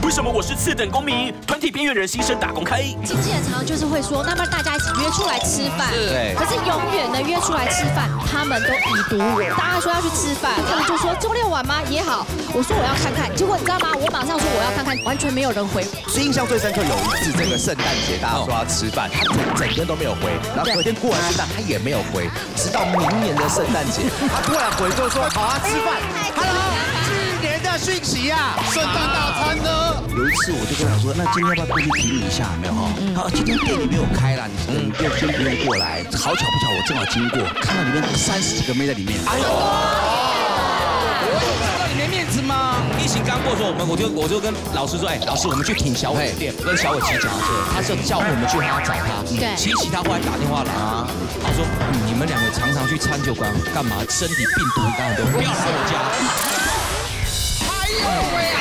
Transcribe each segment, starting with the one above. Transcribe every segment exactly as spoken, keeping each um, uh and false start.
为什么我是次等公民？团体边缘人新生大公开。 经纪人常常就是会说，那么大家一起约出来吃饭。 对。 可是永远的约出来吃饭，他们都已读我。大家说要去吃饭，他们就说周六晚吗？也好。我说我要看看，结果你知道吗？我马上说我要看看，完全没有人回我。 是印象最深刻有一次，这个圣诞节大家说要吃饭，他整整天都没有回，然后隔天过完圣诞他也没有回，直到明年的圣诞节，他突然回就说好啊吃饭。Hello， 去年的讯息啊，圣诞大餐呢？有一次我就跟他说，那今天要不要过去提你一下？没有哈？他说今天店里没有开啦，你你就先不用过来。好巧不巧，我正好经过，看到里面三十几个妹在里面。哎呦！ 没面子吗？疫情刚过的时候，我们我就我就跟老师说，哎，老师，我们去挺小伟店，跟小伟骑脚踏车，他是叫我们去他找他， 对， 骑骑他后来打电话来，他说你们两个常常去餐酒馆干嘛？身体病毒当然都不要来我家。哎呦喂啊！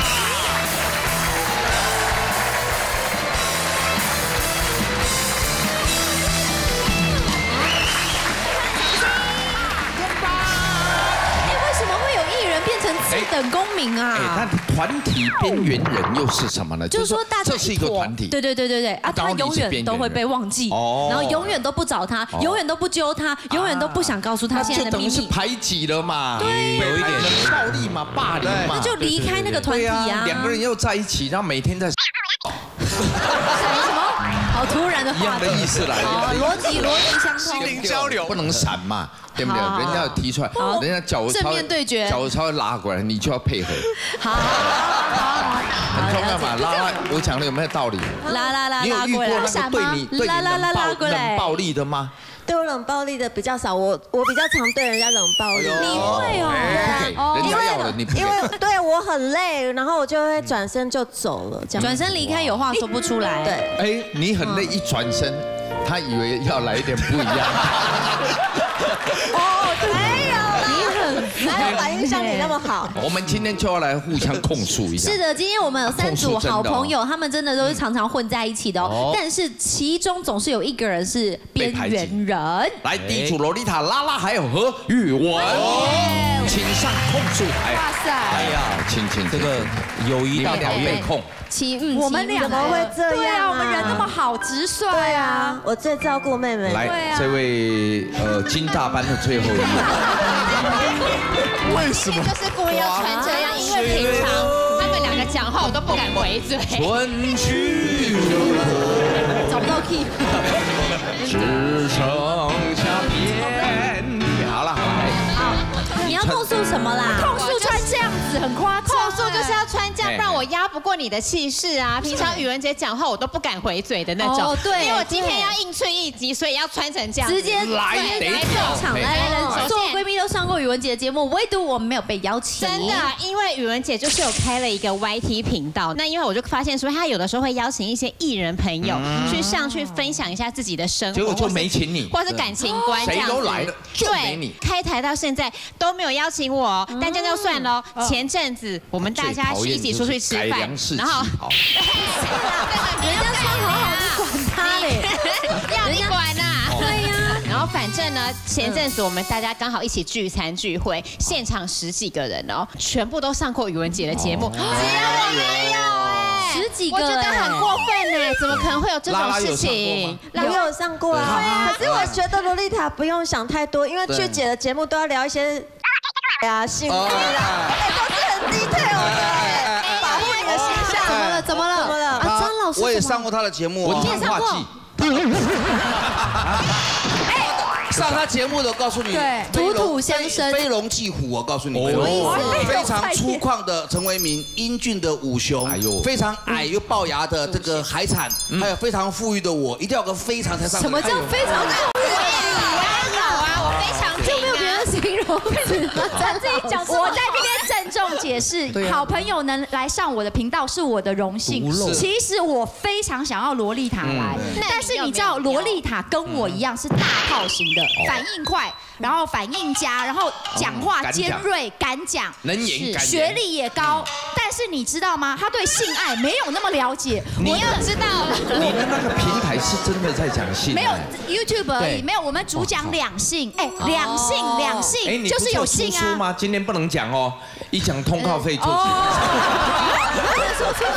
变成次等公民啊！ 哎，那团体边缘人又是什么呢？ 就是说，大家这是一个团体， 对对对对对啊，他永远都会被忘记，然后永远都不找他，永远都不揪他，永远都不想告诉他现在的秘密， 就等于是排挤了嘛？ 对， 有一点暴力嘛，霸凌嘛， 那就离开那个团体啊。 两个人又在一起，然后每天在。 什么？好突然的话， 一样的意思来， 逻辑逻辑相通， 心灵交流不能闪嘛，对不对？人家提出来，人家脚正面对决， 脚稍微拉过来，你就要配合。 好，好， 很重要嘛，拉拉，我讲的有没有道理？ 拉拉拉， 你有遇过那个对你对你冷暴力的吗？ 对我冷暴力的比较少，我我比较常对人家冷暴力。 你会哦？ 人家要的你不给， 因为对我很累，然后我就会转身就走了，这样。 转身离开，有话说不出来。 对。 哎，你很累，一转身，他以为要来一点不一样。 哦，没有啦，你很哪有反应像你那么好？ 我们今天就要来互相控诉一下。 是的，今天我们有三组好朋友，他们真的都是常常混在一起的哦。但是其中总是有一个人是边缘人。 来，第一组萝莉塔拉拉还有何宇文，请上控诉台。哇塞！哎呀，请请这个友谊大考验控。 请我们俩怎么会这样？ 对啊，我们人那么好，直率。对啊， 我最照顾妹妹。 来，这位呃金大班的最后一位。为什么？ 就是故意要穿这样，因为平常他们两个讲话我都不敢回嘴。 春去找不到 key。 只剩下遍地。好了， 好，你要控诉什么啦？ 控诉穿这样子很夸张。控诉就是要穿这样，不然我压不过你的气势啊。平常宇文姐讲话我都不敢回嘴的那种。哦，对。因为我今天要应催一集，所以要穿成这样。 直接来来场，来来来，所有闺蜜都上过宇文姐的节目，唯独我们没有被邀请。 真的，因为宇文姐就是有开了一个 Y T 频道，那因为我就发现说，她有的时候会邀请一些艺人朋友去上去分享一下自己的生活， 结果就没请你， 或是感情观这样子。 谁都来了，就没你。 开台到现在都没有邀请我，但这样就算了。前阵子我们大家一起出去吃饭，然后人家穿好好，你管他嘞？ 要你管呐？ 对呀。 然后反正呢，前阵子我们大家刚好一起聚餐聚会，现场十几个人哦，全部都上过宇文姐的节目，只有我没有哎， 十几个， 我觉得很过分哎，怎么可能会有这种事情？ 我有上过啊，可是我觉得萝莉塔不用想太多，因为去姐的节目都要聊一些呀性爱啦，都是很detail的，保护你的形象。 怎么了？怎么了？怎么了？啊，张老师， 我也上过他的节目， 你也上过。 上他节目的，我告诉你， 对，土土相生， 飞龙继虎，我告诉你，非常粗犷的陈为民，英俊的武雄，哎呦，非常矮又龅牙的这个海产，还有非常富裕的我，一定要个非常才上。 什么叫非常富裕？ 好啊，我非常就没有别人形容词吗？ 咱自己讲，我在这边郑重解释，好朋友能来上我的频道是我的荣幸。其实我非常想要萝莉塔来，但是你知道萝莉塔跟我一样是大炮型的，反应快，然后反应佳，然后讲话尖锐，敢讲， 能言敢言， 学历也高。但是你知道吗？他对性爱没有那么了解。 我要知道， 你的那个平台是真的在讲性， 没有 YouTube 而已，没有，我们主讲两性，哎，两性两性就是有性啊。 吗？今天不能讲哦，一讲通告费就。 说出来， 没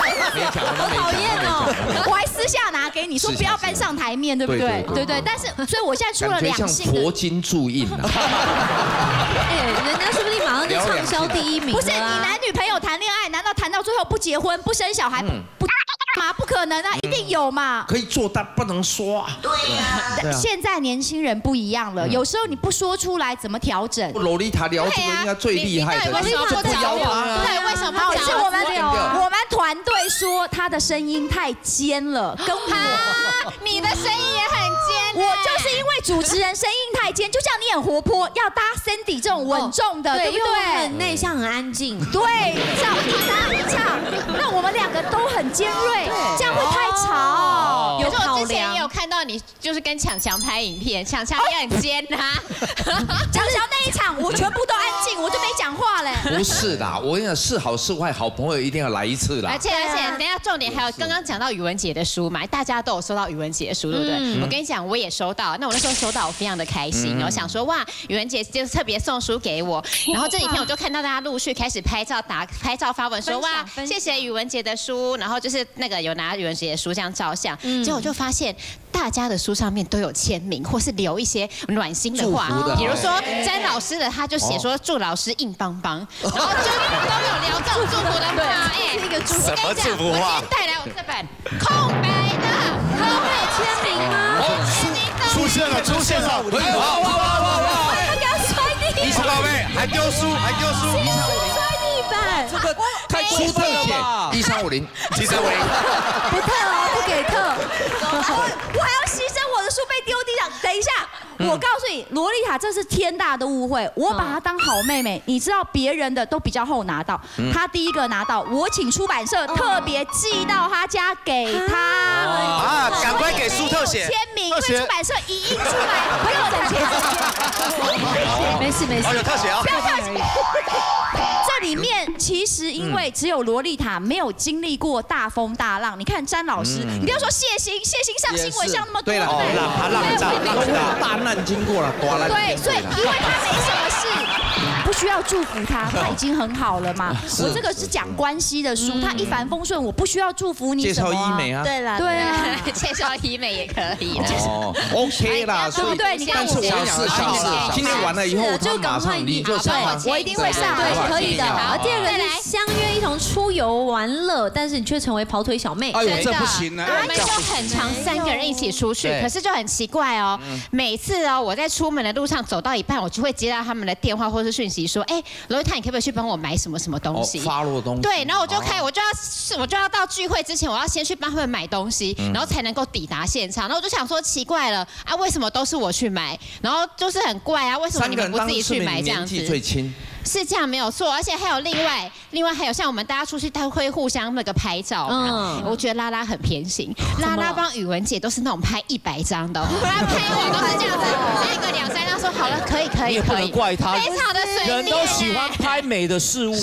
讲，我们没讲， 讨厌哦！我还私下拿给你说不要搬上台面，对不对？对对。但是，所以我现在出了两性的。 佛经注印啊！ 哎，人家说不定马上就畅销第一名。 不是你男女朋友谈恋爱，难道谈到最后不结婚、不生小孩、不嘛？不可能啊，一定有嘛。 可以做，但不能说。 对呀。现在年轻人不一样了，有时候你不说出来，怎么调整？ 洛丽塔聊这个应该最厉害的， 为什么不找我？对，为什么不找我？ 是我们我们团队说他的声音太尖了，跟我。 你的声音也很尖。 我就是因为主持人声音太尖，就像你很活泼，要搭 Cindy 这种稳重的，对不对？ 很内向，很安静。 对，这样一搭一唱，那我们两个都很尖锐，这样会太吵。 可是我之前也有看到你，就是跟强强拍影片，强强也很尖呐。 强强那一场，我全部都安静，我就没讲话嘞。 不是啦，我跟你讲，是好是坏，好朋友一定要来一次啦。 而且而且，等一下重点还有刚刚讲到宇文姐的书嘛，大家都有收到宇文姐的书，对不对？我跟你讲，我也收到。那我那时候收到，我非常的开心，我想说哇，宇文姐就特别送书给我。然后这几天我就看到大家陆续开始拍照打拍照发文说哇，谢谢宇文姐的书，然后就是那个有拿宇文姐的书这样照相，结果我就发现大家的书上面都有签名，或是留一些暖心的话，比如说詹老师的他就写说祝老师硬邦邦，然后就都有聊这种祝福的话，哎， 是一个祝福。什么祝福话？ 我今天带来我这本空白的，空白签名吗？ 出现了，出现了！哇哇哇哇哇！ 他给他摔地， 一起宝贝，还丢书，还丢书， 摔地板， 这个太过分了吧？一三五零， 七三五零， 不特哦，不给特，我还要牺牲我的书被丢地上。等一下，我告诉你，洛丽塔这是天大的误会，我把她当好妹妹。你知道别人的都比较后拿到，她第一个拿到，我请出版社特别寄到她家给她。 啊，赶快给书特写签名，因为出版社一印出来，不用再签。 没事没事， 有特写哦， 不要客气。这里面其实因为只有洛丽塔没有经历过大风大浪，你看詹老师，你不要说谢欣，谢欣上新闻上那么多， 对了，他浪大大难经过了，大难。 对，所以因为他没什么事，不需要祝福他，他已经很好了嘛。我这个是讲关系的书，他一帆风顺，我不需要祝福你。 介绍医美啊， 对了， 对啊， 介绍医美也可以了。 哦 ，OK 啦， 对不对？你看我小事小事，今天完了以后，他马上你就上， 我一定会上， 对，可以的。好，第二个是相约一同出游玩乐，但是你却成为跑腿小妹。 哎呦，这不行啊！ 我们就很常三个人一起出去，可是就很奇怪哦。每次哦，我在出门的路上走到一半，我就会接到他们的电话或是讯息说，哎，罗丽塔，你可不可以去帮我买什么什么东西？ 发落东西。 对，然后我就开，我就要我就要到聚会之前，我要先去帮他们买东西，然后才能够抵达现场。然后我就想说，奇怪了啊，为什么都是我去买？然后就是很怪啊，为什么你们不自己去买这样子？ 年纪最轻。 是这样没有错，而且还有另外，另外还有像我们大家出去，他会互相那个拍照嘛。嗯，我觉得拉拉很偏心，拉拉帮宇文姐都是那种拍一百张的，她拍我都是这样子，拍个两三张说好了，可以可以可以。 你也不能怪她， 非常的随人都喜欢拍美的事物的。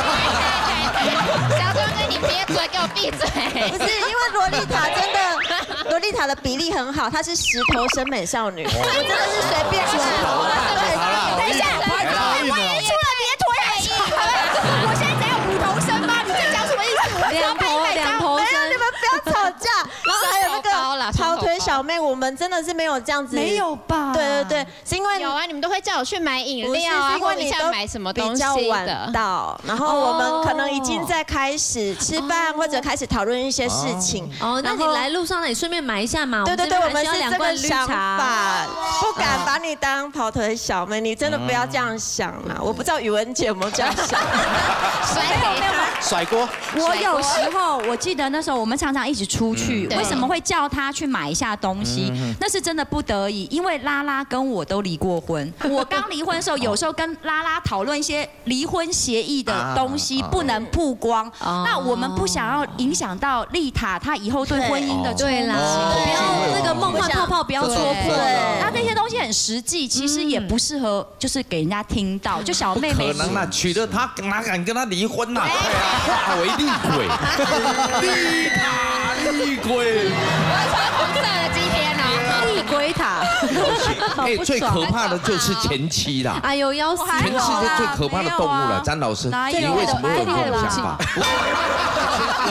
小庄哥，你憋嘴，给我闭嘴！ 不是，因为洛丽塔真的，洛丽塔的比例很好，她是石头审美少女，我真的是随便说。 等一下，我也出了别腿很硬，我现在怎样五头身吗？你在讲什么意思？ 两头两头身，你们不要吵架。然后还有那个跑腿小妹，我们真的是没有这样子， 没有吧？ 对对对，是因为有啊，你们都会叫我去买饮料啊，或你想买什么东西的。 比较晚到，然后我们可能已经在开始吃饭或者开始讨论一些事情。哦，那你来路上，那你顺便买一下嘛。对对对，我们是这个想法，不敢把你当跑腿小妹，你真的不要这样想啦。我不知道宇文姐有没有这样想。 甩给他， 甩锅。 我有时候我记得那时候我们常常一起出去，为什么会叫他去买一下东西？那是真的不得已，因为拉拉跟我都离过婚。我刚离婚的时候，有时候跟拉拉讨论一些离婚协议的东西，不能曝光。那我们不想要影响到丽塔她以后对婚姻的对啦， 不要那个梦幻泡泡不要戳破。 那这些东西很实际，其实也不适合就是给人家听到。就小妹妹， 可能啦，娶了她哪敢跟她离婚呐？化为厉鬼，丽塔厉鬼。 我穿红色的今天哦， 厉鬼塔。 哎，最可怕的就是前妻啦。 哎呦，要死！ 全世界最可怕的动物了，詹老师，你为什么会有这种想法？ 詹老师，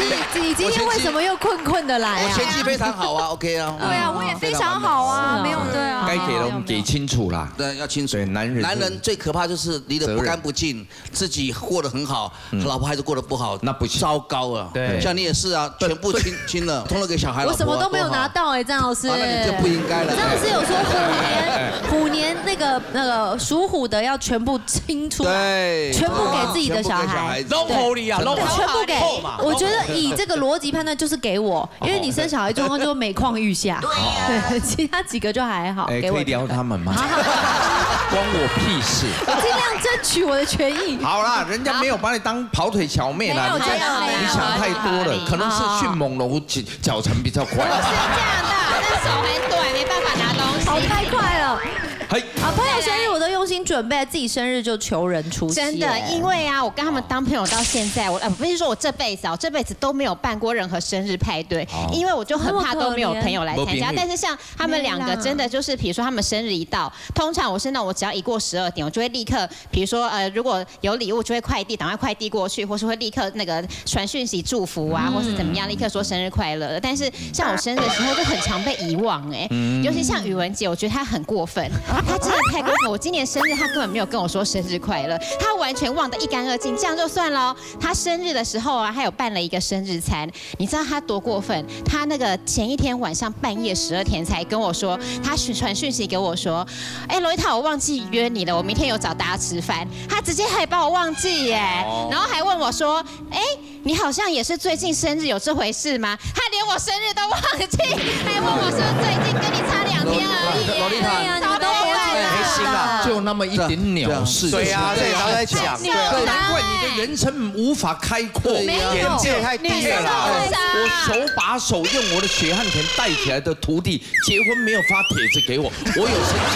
你今天为什么又困困的来啊？ 我前期非常好啊 ，OK 啊。 对啊，我也非常好啊，没有对啊。 该给的我们给清楚啦。 对，要清楚。 对，男人男人最可怕就是离得不干不净，自己过得很好，老婆还是过得不好， 那不行， 糟糕啊。对，像你也是啊，全部清清了，通了给小孩。 我什么都没有拿到哎，张老师。 那你就不应该了。 张老师有说虎年，虎年那个那个属虎的要全部清出来，全部给自己的小孩。 弄好你啊，弄全部给。我觉得以这个逻辑判断就是给我，因为你生小孩状况就每况愈下。对，其他几个就还好。 哎，可以聊他们吗？关我屁事！ 我尽量争取我的权益。 好啦，人家没有把你当跑腿小妹啦，你你想太多了，可能是迅猛龙脚脚程比较快。 不是这样的，那手很短，没办法拿东西。 跑太快了。 嘿， 啊，朋友生日我都用心准备，自己生日就求人出现。 真的，因为啊，我跟他们当朋友到现在，我呃不是说我这辈子啊，我这辈子都没有办过任何生日派对，因为我就很怕都没有朋友来参加。但是像他们两个，真的就是，比如说他们生日一到，通常我是那种我只要一过十二点，我就会立刻，比如说呃如果有礼物就会快递，赶快快递过去，或是会立刻那个传讯息祝福啊，或是怎么样，立刻说生日快乐。但是像我生日的时候就很常被遗忘哎，尤其像宇文姐，我觉得她很过分，她真的太过分。我今年生日，他根本没有跟我说生日快乐，他完全忘得一干二净，这样就算了。他生日的时候啊，还有办了一个生日餐，你知道他多过分？他那个前一天晚上半夜十二点才跟我说，他传讯息给我说，哎，罗一塔，我忘记约你了，我明天有找大家吃饭。他直接还把我忘记耶，然后还问我说，哎，你好像也是最近生日有这回事吗？他连我生日都忘记，还问我说最近跟你差两天而已。 罗丽塔， 你们都不心啊，就那么一点鸟事。 对呀，对，他在讲， 对，难怪你的人生无法开阔， 眼界太低了啦。 我手把手用我的血汗钱带起来的徒弟，结婚没有发帖子给我，我有生气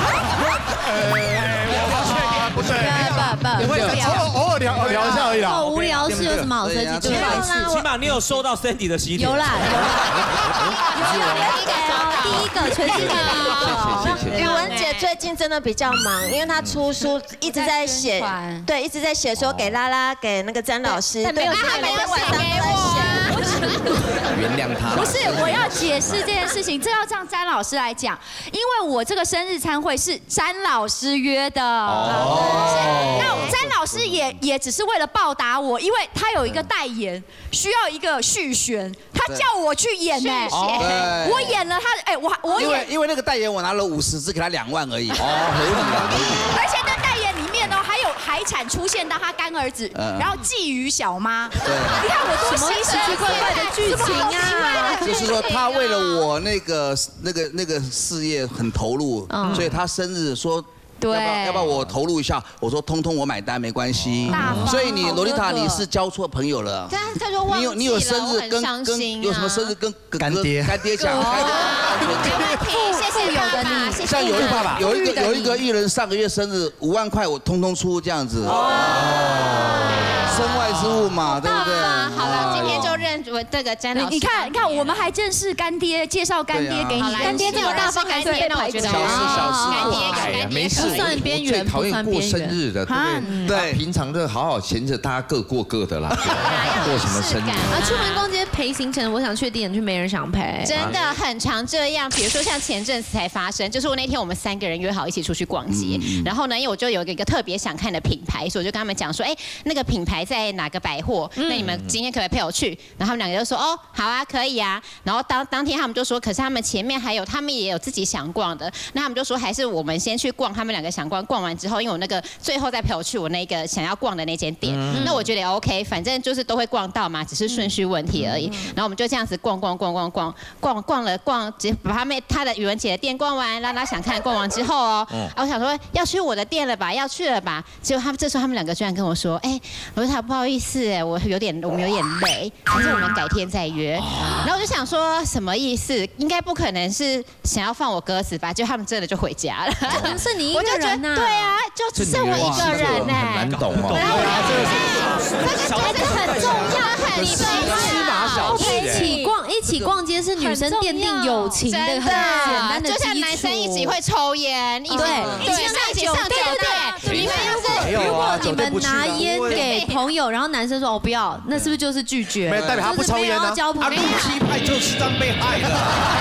过。 不对， 不不， 会偶尔聊聊一下而已啦。 无聊事有什么好生气？ 没有啦，起码你有收到 Sandy 的喜帖。 有啦，有啦，第一个，全世界第一个。 宇文姐最近真的比较忙，因为她出书一直在写，对，一直在写说给拉拉给那个詹老师，对， 她没有写给我。 原谅他。 不是，我要解释这件事情，这要让詹老师来讲，因为我这个生日餐会是詹老师约的。哦。那詹老师也也只是为了报答我，因为他有一个代言，需要一个续选，他叫我去演呢。我演了他，哎，我我因为因为那个代言我拿了五十只，给他两万而已。哦， 合理的，合理。 而且那代言里面呢，还有海产出现到他干儿子，然后觊觎小妈。对。你看我多奇奇怪怪的剧情啊！ 就是说他为了我那个那个那个事业很投入，所以他生日说。 对， 要不要要不要我投入一下？我说通通我买单，没关系。所以你洛丽塔你是交错朋友了。 他他就忘记了， 你有你有生日跟跟有什么生日跟干爹干爹讲？ 谢谢有的你， 像有一爸有一个有一个艺人上个月生日五万块，我通通出这样子。身外之物嘛，对不对？ 好了，今天就认我这个詹老师。 你看，你看，我们还正式干爹，介绍干爹给你。 干爹这么大方，干爹那我觉得小事小事， 干爹干爹没事。 不算边缘， 最讨厌过生日的，对不对？平常就好好闲着，大家各过各的啦。过什么生日？ 啊，出门逛街陪行程，我想去的地点却没人想陪。 真的很常这样，比如说像前阵子才发生，就是我那天我们三个人约好一起出去逛街，然后呢，因为我就有一个特别想看的品牌，所以我就跟他们讲说，哎，那个品牌在哪个百货？那你们今天可不可以陪我去？然后他们两个就说，哦，好啊，可以啊。然后当当天他们就说，可是他们前面还有，他们也有自己想逛的，那他们就说，还是我们先去逛，他们两个想逛，逛完之后，因为我那个最后再陪我去我那个想要逛的那间店，那我觉得也 OK， 反正就是都会逛到嘛，只是顺序问题而已。然后我们就这样子逛逛逛逛逛逛逛了逛，直接把他们他的宇文姐的店逛完，拉拉想看逛完之后哦，啊，我想说要去我的店了吧，要去了吧，结果他们这时候他们两个居然跟我说，哎，罗丽塔不好意思，哎，我有点我们有点累，还是我们改天再约。然后我就想说什么意思？应该不可能是想要放我鸽子吧？就他们真的就回家了。 是你一个人呐？ 对啊，就只剩我一个人呢。 很难懂哦。 这个真的很重要，很芝麻小事。 一起逛，一起逛街是女生奠定友情的很简单的基础， 就像男生一起会抽烟，一起对， 一起上一起上酒店，你们要是如果你们拿烟给朋友，然后男生说哦不要，那是不是就是拒绝？ 没代表他不抽烟啊，啊，怒气派就是这样被害的。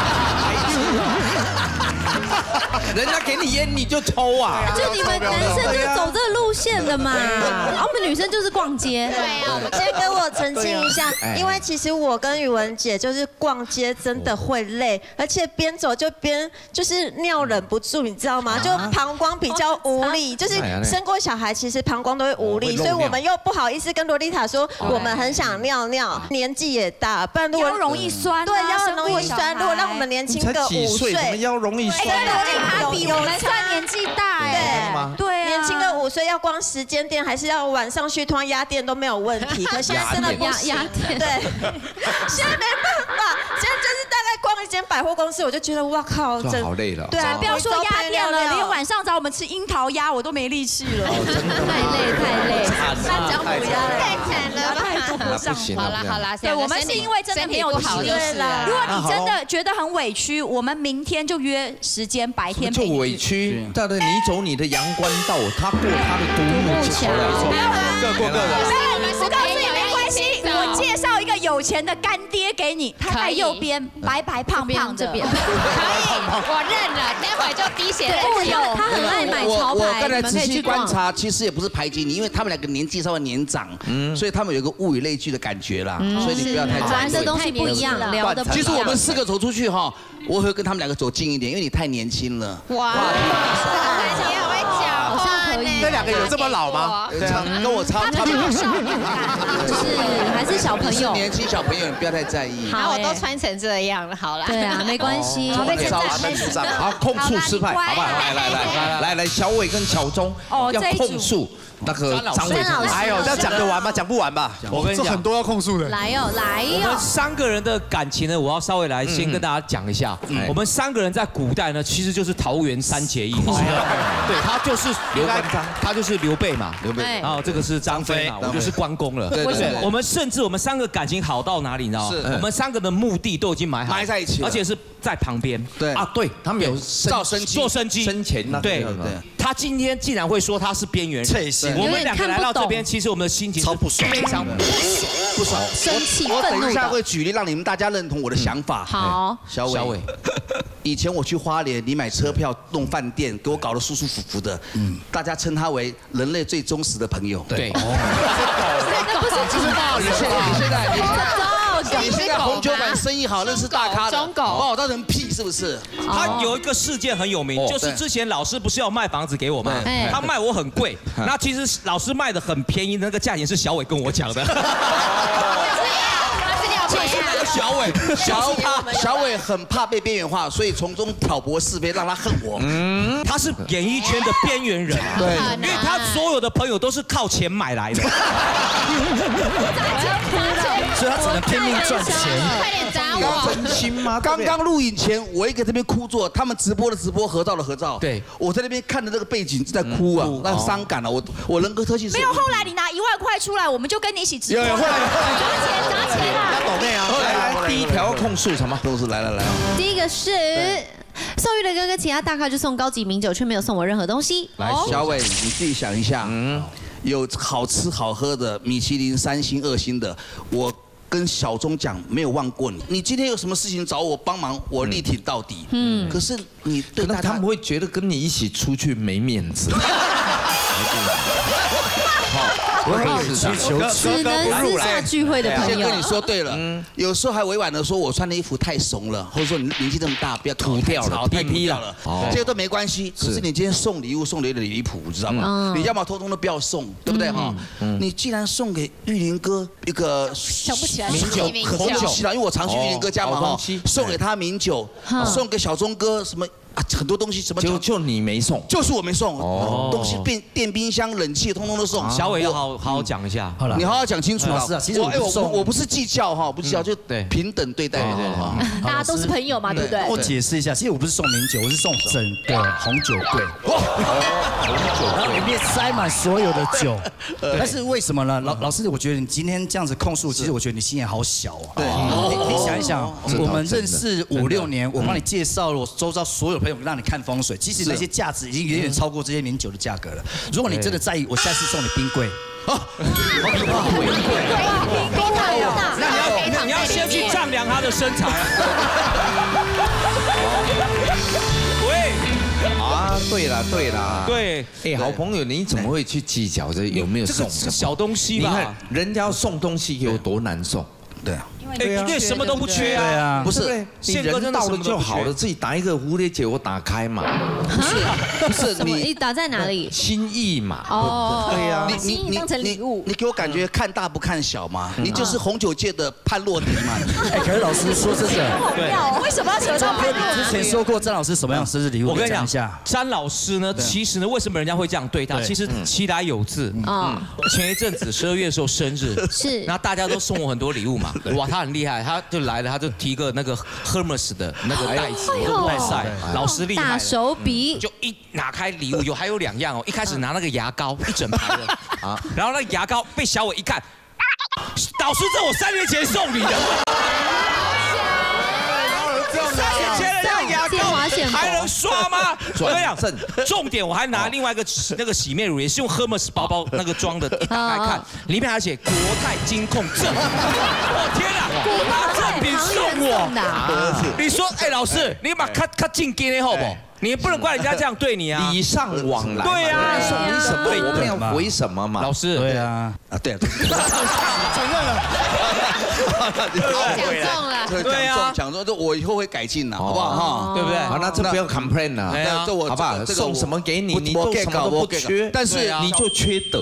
人家给你烟你就抽啊！ 就你们男生就是走这个路线的嘛，然后我们女生就是逛街。 对啊，先跟我澄清一下，因为其实我跟宇文姐就是逛街真的会累，而且边走就边就是尿忍不住，你知道吗？就膀胱比较无力，就是生过小孩其实膀胱都会无力，所以我们又不好意思跟洛丽塔说我们很想尿尿，年纪也大，不然如果腰容易酸， 对，腰容易酸。如果让我们年轻个五岁， 怎么腰容易酸？ 他比我们算年纪大哎，对， 年轻个五岁要光时间店，还是要晚上去突然压店都没有问题。可现在真的不行， 压店对，现在没办法，现在就是大概逛一间百货公司，我就觉得哇靠， 真好累了。 对啊， 不要说压店了，连晚上找我们吃樱桃鸭我都没力气了， 太累太累， 三角母鸭太惨了吧？ 不行， 好啦好啦， 对，我们是因为真的没有好意思啦。 如果你真的觉得很委屈，我们明天就约时间，白天就委屈，但是你走你的阳关道，他过他的独木桥， 各过各的。 我告诉你没关系，我介绍一个有钱的干爹给你，他在右边，白白胖胖的，可以， 我认了，待会就滴血认有，他很爱买潮牌， 我刚才仔细观察，其实也不是排挤你，因为他们两个年纪稍微年长，所以他们有一个物以类聚的感觉啦，所以你不要太玩的东西不一样，聊的不一样。 其实我们四个走出去哈，我会跟他们两个走近一点，因为你太年轻了。 哇，你很会讲， 好像可以。 这两个有这么老吗？ 对啊，跟我差差不多。 是还是小朋友， 年轻小朋友，你不要太在意。 好，我都穿成这样了，好了。 对啊，没关系。 好，被称赞。好，控诉失败，好不好？来来来来来，小伟跟小钟要控诉那个张伟。哎呦，这样讲得完吗？讲不完吧？ 我跟你讲， 很多要控诉的。 来哟来哟。 我们三个人的感情呢，我要稍微来先跟大家讲一下。我们三个人在古代呢，其实就是桃园三结义。对，他就是刘关张，他就是刘备嘛，刘备。然后这个是张飞嘛，我就是关公了。 为什么？ 我们甚至我们三个感情好到哪里，你知道吗？我们三个的墓地都已经埋好， 埋在一起， 而且是在旁边。 对啊，对他们有造生机， 做生机， 生前对对。他今天竟然会说他是边缘人，我们两个来到这边，其实我们的心情超不爽，非常不爽， 不爽， 生气、 我愤怒等一下会举例让你们大家认同我的想法。 好， 小伟，以前我去花莲，你买车票弄饭店，给我搞得舒舒服服的，嗯，大家称他为人类最忠实的朋友。 对， 那不是警报， 你现在，你现在，你现在红酒馆生意好，认识大咖的， 中狗， 把我当成屁是不是？ 他有一个事件很有名，就是之前老师不是要卖房子给我吗？他卖我很贵，那其实老师卖的很便宜，那个价钱是小伟跟我讲的。就是那个小伟， 小他小伟很怕被边缘化，所以从中挑拨是非，让他恨我。 嗯，他是演艺圈的边缘人， 对， 因为他所有的朋友都是靠钱买来的， 所以他只能拼命赚钱。 快点砸我！ 真心吗？ 刚刚录影前，我一个这边哭坐，他们直播的直播，合照的合照。 对， 我在那边看着这个背景在哭啊，那伤感了。我我人格特性没有。后来你拿一万块出来，我们就跟你一起直播。 有有，后来砸钱砸钱啊！ 要抖内啊！ 来，第一条控诉什么？ 都是来来来。 第一个是宋玉的哥哥，其他大咖就送高级名酒，却没有送我任何东西。 来，小伟，你自己想一下，嗯，有好吃好喝的米其林三星、二星的，我跟小钟讲，没有忘过你。你今天有什么事情找我帮忙，我力挺到底。嗯，可是你对他们会觉得跟你一起出去没面子。 我可以是求只能私下聚会的朋友。 先跟你说对了，有时候还委婉的说我穿的衣服太怂了，或者说你年纪这么大，不要涂掉了， 太批了，这个都没关系。可是你今天送礼物送的有点离谱，知道吗？你要么通通都不要送，对不对哈？你既然送给玉林哥一个想不起来名酒红酒，因为我常去玉林哥家嘛哈，送给他名酒，送给小钟哥什么啊，很多东西什么就就你没送， 就是我没送哦，东西变电冰箱、冷气通通都送。 小伟要好好好讲一下， 好了，你好好讲清楚了。 是啊，其实我我我不是计较哈，不计较就平等对待哈。 大家都是朋友嘛，对不对？ 我解释一下，其实我不是送名酒，我是送整个红酒柜，然后里面塞满所有的酒。但是为什么呢？老老师，我觉得你今天这样子控诉，其实我觉得你心眼好小哦。 对， 你你想一想，我们认识五六年，我帮你介绍了我周遭所有朋友，让你看风水，其实那些价值已经远远超过这些名酒的价格了。如果你真的在意，我下次送你冰柜。啊，好可怕！冰柜， 冰大冰大， 那你要你要先去丈量他的身材。喂。 啊，对了对了， 对， 哎，好朋友，你怎么会去计较这有没有送？ 这个小东西吧， 你看人家要送东西有多难送， 对啊。 因为什么都不缺啊， 对啊， 不是，你人到了就好了，自己打一个蝴蝶结，我打开嘛， 不是啊，不是你你打在哪里？ 心意嘛， 哦， 对呀， 你你你当成礼物， 你给我感觉看大不看小嘛，你就是红酒界的潘洛迪嘛。 哎，可是老师说真的， 对，为什么要扯到潘洛迪？ 之前说过张老师什么样的生日礼物？ 我跟你讲一下， 詹老师呢，其实呢，为什么人家会这样对他？其实其来有自啊。前一阵子十二月的时候生日， 是， 然后大家都送我很多礼物嘛，哇，他很厉害，他就来了，他就提个那个 Hermes 的那个袋子，哇塞，老师厉害， 大手笔， 就一拿开礼物有还有两样哦，一开始拿那个牙膏一整排的啊，然后那个牙膏被小伟一看，老师这我三年前送你的。三年前的那个牙膏还能刷吗？我跟你讲，重点我还拿另外一个那个洗面乳，也是用 Hermes 包包那个装的，一打开看，里面还写国泰金控证。我天啊，拿赠品送我！你说，哎，老师，你把卡卡进给你好不？你不能怪人家这样对你啊！ 礼尚往来。 对啊， 送你什么我们要回什么嘛？ 老师， 对啊， 啊对， 承认了， 讲中了， 对啊，讲中，这我以后会改进的，好不好哈？ 对不对？ 好，那这不要 complain 了， 这我好不好？送什么给你，你都什么都不缺， 但是你就缺德。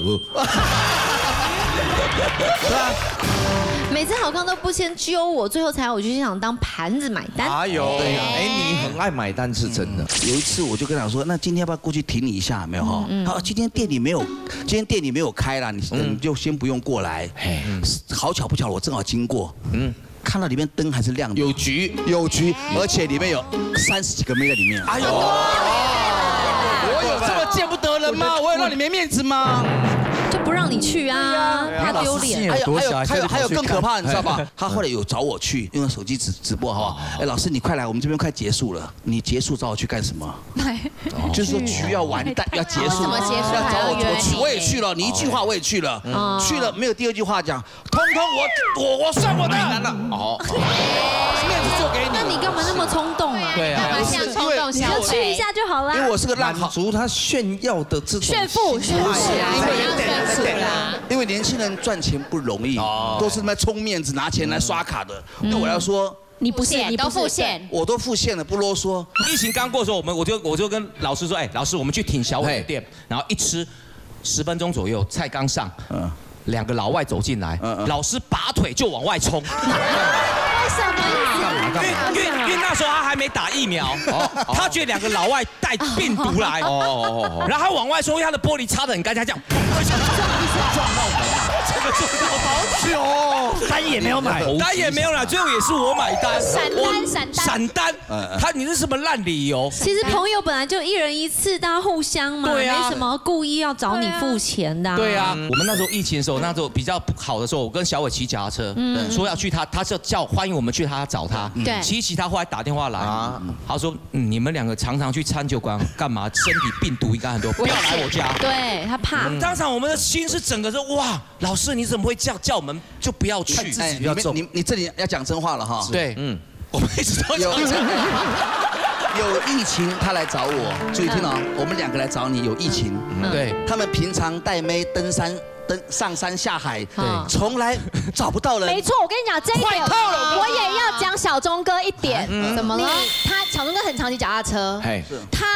对啊。 每次好康都不先揪我，最后才我就想当盘子买单。 哎呦，对呀，哎，你很爱买单是真的。 有一次我就跟他说，那今天要不要过去挺你一下？没有哈？好，今天店里没有，今天店里没有开啦，你你就先不用过来。好巧不巧，我正好经过，嗯，看到里面灯还是亮的， 有局有局，而且里面有三十几个妹在里面。哎呦，我有这么见不得人吗？我有让你没面子吗？ 就不让你去啊，怕丢脸。 还有还有还有还有更可怕，你知道吧？他后来有找我去，用手机直直播，好不好？哎，老师你快来，我们这边快结束了。你结束找我去干什么？就是说局要完蛋，要结束， 怎么结束？ 要找我我去，我也去了。你一句话我也去了，去了没有第二句话讲，通通我我我算我的。 哦， 面子做给你。 那你干嘛那么冲动啊？ 对啊， 干嘛这样冲动？ 你就去一下就好了。 因为我是个烂满足他炫耀的这种炫富，炫富啊，因为因为年轻人赚钱不容易，都是他妈充面子拿钱来刷卡的。对我来说， 你不是，你都付现， 我都付现了，不啰嗦。 疫情刚过的时候，我们我就我就跟老师说，哎，老师，我们去挺小伟的店，然后一吃十分钟左右，菜刚上，嗯，两个老外走进来，老师拔腿就往外冲。 为什么？ 因为因为因为那时候他还没打疫苗，他觉得两个老外带病毒来，然后他往外冲，因为他的玻璃擦得很干净，他这样撞到门啊，这个撞到好久， 单也没有买， 单也没有买，最后也是我买单， 闪单闪单闪单，他你是什么烂理由？ 其实朋友本来就一人一次，大家互相嘛，没什么故意要找你付钱的。 对啊，我们那时候疫情的时候，那时候比较不好的时候，我跟小伟骑脚踏车，说要去他，他就叫欢迎我们去他找他， 对， 骑骑他后来打电话来，他说你们两个常常去餐酒馆干嘛？身体病毒应该很多，不要来我家。 对他怕。 当场我们的心是整个说哇，老师你怎么会这样叫我们就不要去？ 自己不要重。你你这里要讲真话了哈。 对，嗯，我们一直都有有疫情，他来找我，注意听哦，我们两个来找你，有疫情， 对， 他们平常带妹登山。登上山下海，对，从来找不到人。 没错，我跟你讲这一点，我也要讲小钟哥一点。怎么了？他小钟哥很常骑脚踏车，他带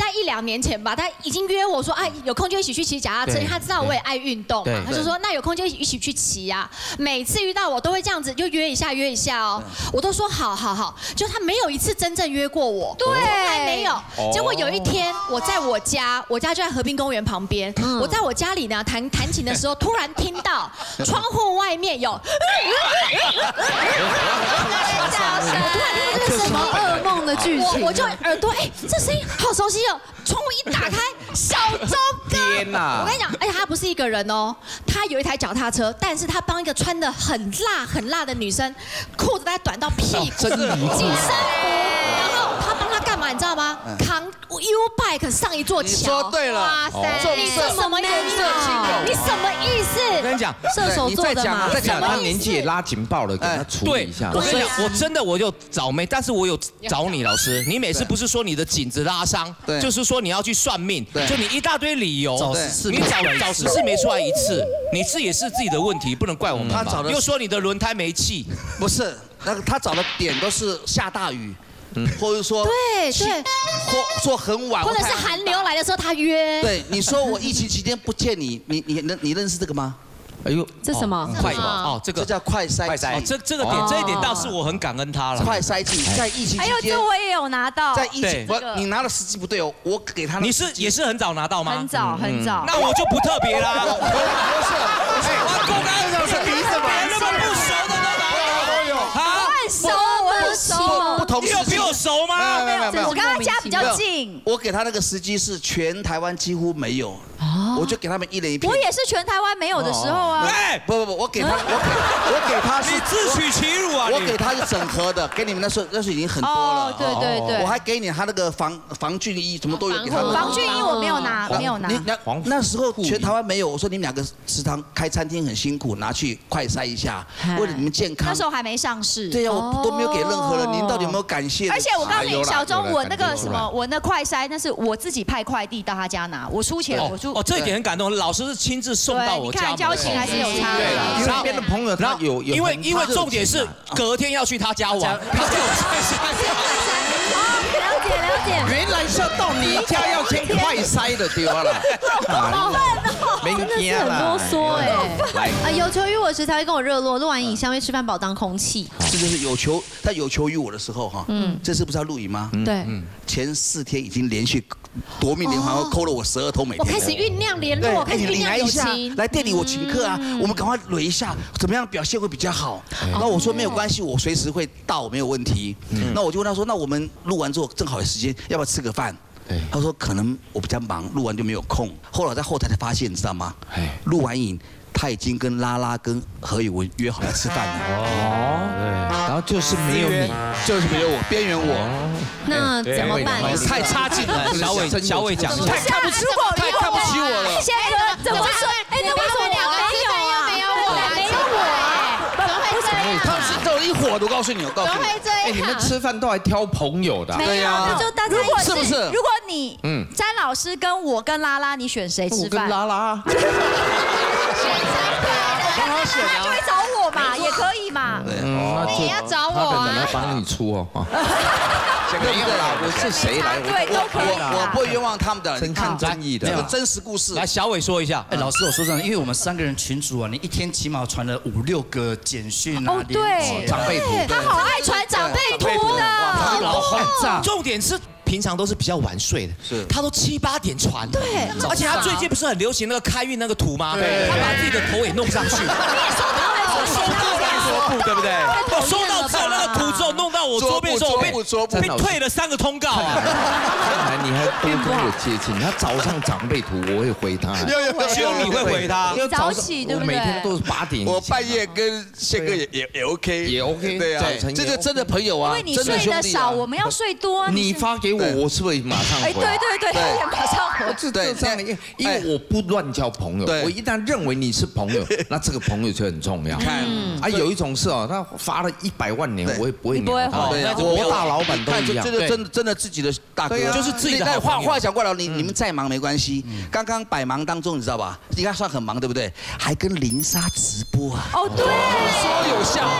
概一两年前吧，他已经约我说，哎，有空就一起去骑脚踏车，因为他知道我也爱运动嘛，他就说那有空就一起去骑啊。每次遇到我都会这样子，就约一下约一下哦，我都说好好好，就他没有一次真正约过我，对，从来没有。结果有一天我在我家，我家就在河滨公园旁边，我在我家里呢弹弹琴的时候，突然听到窗户外面有，我突然听到这个什么噩梦的剧情，我就耳朵哎，这声音好熟悉哦。窗户一打开，小钟哥，天哪！我跟你讲，而且他不是一个人哦，他有一台脚踏车，但是他帮一个穿的很辣很辣的女生，裤子大概短到屁股，紧身服，然后他帮他干嘛？你知道吗？扛 U bike 上一座桥。 你说对了，哇塞，你这什么意思？你什么意思？ 我跟你讲， 射手座的嘛， 再讲他年纪也拉警报了，给他处理一下。 我跟你讲，我真的我有找妹，但是我有找你老师，你每次不是说你的颈子拉伤，就是说你要去算命，就你一大堆理由，你找找十次没出来一次，你是也是自己的问题，不能怪我们吧？又说你的轮胎没气， 不是，那个他找的点都是下大雨。嗯，或者说对对， 或说很晚， 或者是寒流来的时候他约。 对，你说我疫情期间不见你，你你认你认识这个吗？ 哎呦， 这什么？ 快哦，这个这叫快筛快筛。这这个点这一点倒是我很感恩他了。 快筛剂在疫情期间， 还有这我也有拿到。 在疫情，我你拿的时机不对哦，我给他。 你是也是很早拿到吗？ 很早很早。 那我就不特别啦。 不是，哎，我刚刚讲是凭什么？ 那么不熟的都拿都有。 好，我很熟，我很熟。 不同时期。你有比我熟吗？ 没有没有没有。 我跟他家比较近。 我给他那个时机是全台湾几乎没有。我就给他们一人一片。 我也是全台湾没有的时候啊。 哎，不不不，我给他，我给，我给他是。 你自取其辱啊！ 我给他是整合的，给你们那时候那时候已经很多了。 对对对。 我还给你他那个防防菌衣，什么都有给他们。 防菌衣我没有拿，没有拿。 你那那时候全台湾没有，我说你们两个食堂开餐厅很辛苦，拿去快筛一下，为了你们健康。 那时候还没上市。 对呀，我都没有给任何人，您到底有没有感谢？ 而且我告诉你，小钟，我那个什么，我那快筛那是我自己派快递到他家拿，我出钱，我出。 哦，这一点很感动，老师是亲自送到我家。 你看交情还是有差的。 因为边的朋友他有有， 因为因为重点是隔天要去他家玩，他就了解了解。 原来是要到你家要先快筛的丢了。 好笨哦， 真的是很啰嗦哎。啊，有求于我时才会跟我热络，录完影相约吃饭饱当空气。 这就是有求，他有求于我的时候哈，嗯，这次不是要录影吗？ 对， 前四天已经连续夺命连环扣抠了我十二通每天。 我开始酝酿联络，开始酝酿友情。 来店里我请客啊，我们赶快捋一下，怎么样表现会比较好？然后我说没有关系，我随时会到，没有问题。那我就问他说，那我们录完之后正好有时间，要不要吃个饭？他说可能我比较忙，录完就没有空。后来在后台才发现，你知道吗？录完影。他已经跟拉拉跟何宇文约好要吃饭了哦，对，然后就是没有你， 就是没有我，边缘我。 那怎么办？ 太差劲了，小伟，小伟讲， 太看不起我，太看不起我了。 宪哥怎么说？哎，那为什么两个没有啊？ 没有我，没有我， 怎么会这样？ 他们是走一伙的，我告诉你，我告诉你。 怎么会这样？ 哎，你们吃饭都还挑朋友的？ 没有，那就大家是不是？ 如果你嗯，詹老师跟我跟拉拉，你选谁吃饭？ 跟拉拉。 他就会找我嘛，也可以嘛。 你也要找我啊？ 他帮你出哦。没有啦，我是谁来？ 对，都可以。 我我不会冤枉他们的， 真看正义的， 这个真实故事。 来，小伟说一下。 哎，老师，我说真的，因为我们三个人群组啊，你一天起码传了五六个简讯啊， 哦对， 长辈图， 他好爱传长辈图的， 老轰炸。重点是。平常都是比较晚睡的，是他都七八点传， 对， 而且他最近不是很流行那个开运那个图吗？他把自己的头也弄上去，你也收到了， 我收到了，对不对？我收到之后那个图之后弄到我桌边的时候，被被退了三个通告啊！ 你还多跟我接近，他早上长辈图我会回他， 只有你会回他， 因为早起对不对？ 每天都是八点， 我半夜跟宪哥也也也 OK， 也 OK， 对啊，这就真的朋友啊， 因为你睡得少，我们要睡多。 你发给我，我是不是马上回？ 哎，对对对，也马上回。 是这样的，因为我不乱交朋友，我一旦认为你是朋友，那这个朋友就很重要。看啊，有一种是哦，他发了一百万年，我也不会鸟他。我大老板都一样， 这个真真的自己的大哥， 就是自己的。 话话讲过来，你你们再忙没关系。刚刚百忙当中，你知道吧？应该算很忙，对不对？还跟林莎直播啊。 哦，对， 说有笑。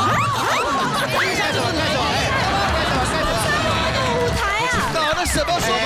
舞台啊！ 那什么时候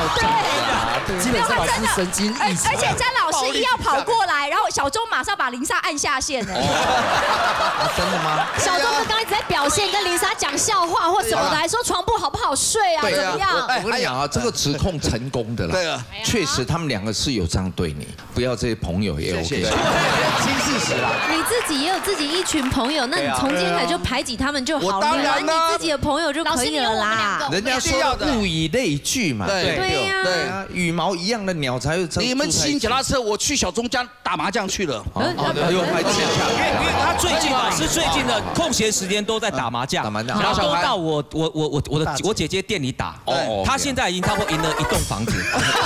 对， 基本上老师神经异常。 而且詹老师一要跑过来，然后小钟马上把林莎按下线呢。 真的吗？ 小钟刚刚一直在表现，跟林莎讲笑话或什么的，还说床铺好不好睡啊？怎么样？ 我跟你讲啊，这个指控成功的啦。 对啊， 确实他们两个是有这样对你，不要这些朋友也 OK。新事实啦。 你自己也有自己一群朋友，那你从今天开始就排挤他们就好了，你玩你自己的朋友就可以了啦。 人家说物以类聚嘛， 对对呀， 对啊，羽毛一样的鸟才会。 你们骑脚踏车，我去小钟家打麻将去了。 好的，又拍记下因为因为他最近啊是最近的空闲时间都在打麻将，打麻将，然后都到我我我我我的我姐姐店里打。哦，他现在已经差不多赢了一栋房子。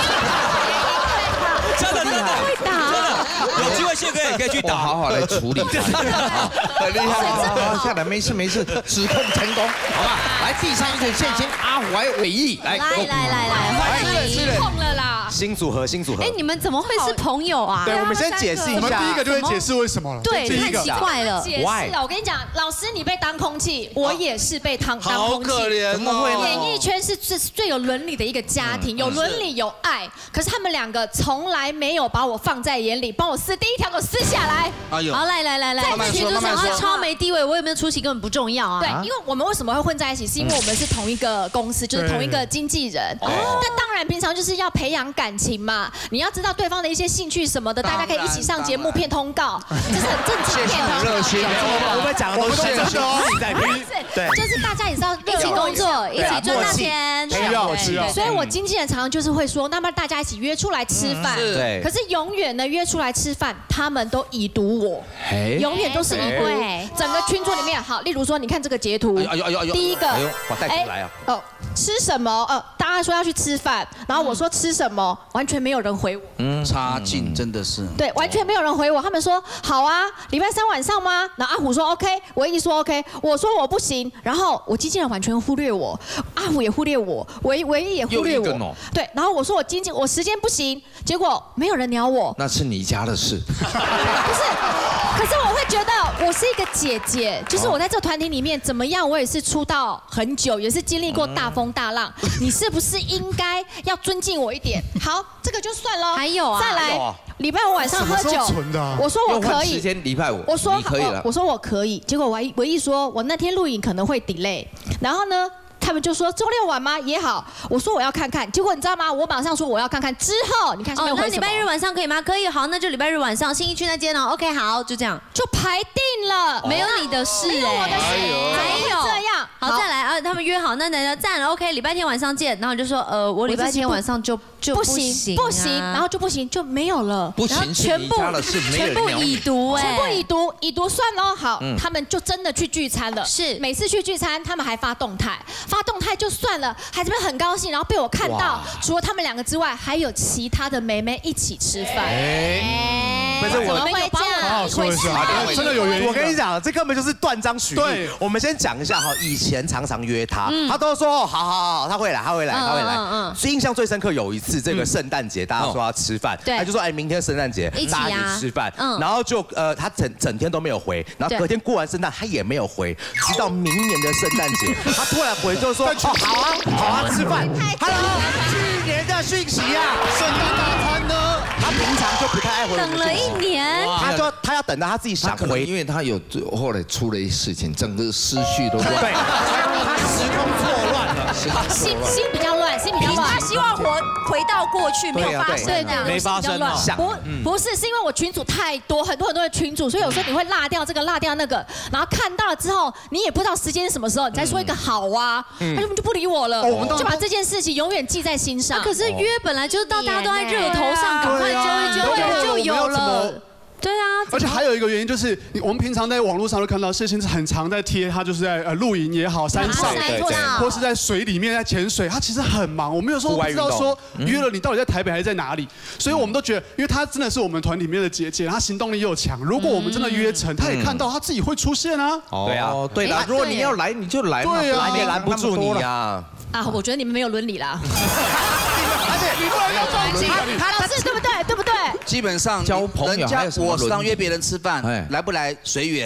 真的真的真的，有机会谢哥也可以去打， 好好来处理。很厉害，好好下来，没事没事，指控成功，好吧？来第三组现行阿怀伟毅，来来来来来， 欢迎控了啦！ 新组合新组合。 哎，你们怎么会是朋友啊？ 对，我们先解释一下。 我们第一个就会解释为什么了。 对，太奇怪了。 解释了，我跟你讲，老师你被当空气，我也是被当当空气。 好可怜哦！ 演艺圈是最最有伦理的一个家庭，有伦理有爱，可是他们两个从来没有把我放在眼里，帮我撕第一条给我撕下来。 哎呦， 好，来来来来，在群组上他超没地位，我有没有出席根本不重要啊。 对，因为我们为什么会混在一起，是因为我们是同一个公司，就是同一个经纪人。那当然，平常就是要培养感情嘛。你要知道对方的一些兴趣什么的，大家可以一起上节目骗通告，这是很正常的。 谢谢你热心，我们讲的都是真的哦，自己在拼。 对，就是大家也是要一起工作，一起赚大钱。 需要需要。 所以我经纪人常常就是会说，那么大家一起约出来吃饭。 对。 可是永远呢约出来吃饭，他们都已读我，永远都是已读。整个群组里面，好，例如说，你看这个截图，第一个， 我带出来啊。 哦，吃什么？呃，大家说要去吃饭，然后我说吃什么，完全没有人回我。 嗯，差劲，真的是。 对，完全没有人回我。他们说好啊，礼拜三晚上吗？然后阿虎说 OK， 唯一说 OK， 我说我不行。然后我经纪人完全忽略我，阿虎也忽略我，唯唯一也忽略我。对，然后我说我经纪我时间不行，结果没有人鸟我。 那是你家的事。 不是，可是我会觉得我是一个姐姐，就是我在这团体里面怎么样，我也是出道很久，也是经历过大风大浪。你是不是应该要尊敬我一点？好，这个就算了。 还有啊， 再来，礼拜五晚上喝酒，我说我可以。 时间礼拜五， 我说可以了。 我说我可以，结果唯唯一说我那天录影可能会 delay， 然后呢？他们就说周六晚吗？也好，我说我要看看，结果你知道吗？我马上说我要看看，之后你看是没有回什么。 那礼拜日晚上可以吗？可以，好，那就礼拜日晚上信义区那间哦。OK， 好，就这样， 就排定了， 没有你的事哎， 我的事， 还有这样， 好再来啊，他们约好，那那赞了 ，OK， 礼拜天晚上见，然后就说呃，我礼拜天晚上就就不行不行，然后就不行就没有了， 不行， 全部全部已读哎， 全部已读已读算喽，好，他们就真的去聚餐了， 是每次去聚餐，他们还发动态，发动态就算了，还这边很高兴，然后被我看到，除了他们两个之外，还有其他的妹妹一起吃饭。 不是我们会这样， 好好说一下，真的有原因。 我跟你讲，这根本就是断章取义。 对， 我们先讲一下哈，以前常常约他，他都说哦，好好好，他会来，他会来，他会来。嗯嗯。印象最深刻有一次，这个圣诞节大家说要吃饭，他就说哎，明天圣诞节大家一起吃饭。嗯。然后就呃，他整整天都没有回，然后隔天过完圣诞他也没有回，直到明年的圣诞节，他突然回就说哦，好啊，好啊，吃饭。Hello， 去年的讯息啊， 圣诞大餐呢？ 他平常就不太爱回我们。 等了一年， 他就他要等到他自己想回， 因为他有后来出了一事情，整个思绪都乱。 对，他时空错乱了， 心心比较乱，心比较乱。 他希望回回到过去，没有发生， 对对， 没发生。 不不是，是因为我群组太多，很多很多的群组，所以有时候你会落掉这个，落掉那个，然后看到了之后，你也不知道时间是什么时候，你再说一个好啊，他就就不理我了，就把这件事情永远记在心上。 可是约本来就是大家都在热头上，赶快揪一揪就有了。对啊， 而且还有一个原因就是，我们平常在网络上都看到，事情是很常在贴，他就是在呃露营也好，山上，或是在水里面在潜水，他其实很忙。我们有时候不知道说约了你到底在台北还是在哪里，所以我们都觉得，因为他真的是我们团里面的姐姐，她行动力又强。如果我们真的约成，他也看到他自己会出现啊。 对啊，对啦，如果你要来你就来嘛， 对啊， 也拦不住你呀。 啊，我觉得你们没有伦理啦。而且你不能用专辑，他老师对不对？对不对？ 基本上交朋友， 人家我常约别人吃饭，来不来随缘。